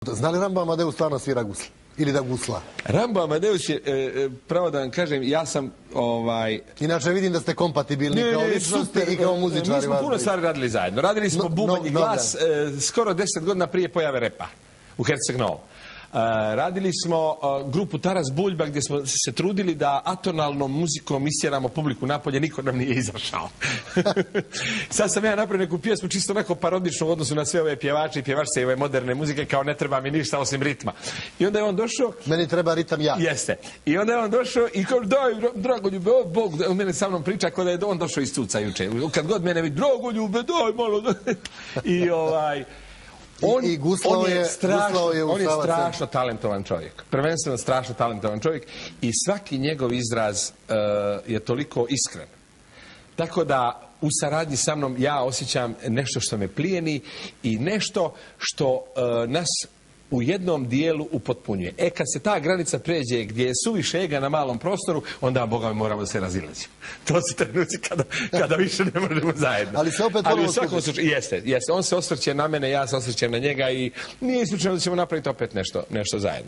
Zna li Rambo Amadeus stvarno svira gusle? Ili da gusla? Rambo Amadeus je, pravo da vam kažem, ja sam... Inače vidim da ste kompatibilni kao ličnosti i kao muzičari. Mi smo puno stvari radili zajedno. Radili smo bubanj i glas skoro 10 godina prije pojave repa u Herceg Novom. Radili smo grupu Taras Buljba gdje smo se trudili da atonalnom muzikom istjeramo publiku napolje, niko nam nije izašao. Sad sam ja napravio neku pjesmu čisto onako parodično u odnosu na sve ove pjevače i pjevačice i ove moderne muzike, kao ne treba mi ništa osim ritma. I onda je on došao... Meni treba ritam ja. Jeste. I onda je on došao i kao, daj, Dragoljube, Bog, on mene sa mnom priča kao da je on došao iz Cuca juče. Kad god mene vidi, Dragoljube, daj malo. I On je strašno talentovan čovjek. Prvenstveno strašno talentovan čovjek i svaki njegov izraz je toliko iskren. Tako da u saradnji sa mnom ja osjećam nešto što me plijeni i nešto što nas u jednom dijelu upotpunjuje. Kad se ta granica pređe gdje je suviše ega na malom prostoru, onda, Boga mi, moramo da se razilazimo. To su trenuci kada više ne možemo zajedno. Ali u svakom slučaju, jeste. On se osvrće na mene, ja se osvrćem na njega i nije isključeno da ćemo napraviti opet nešto zajedno.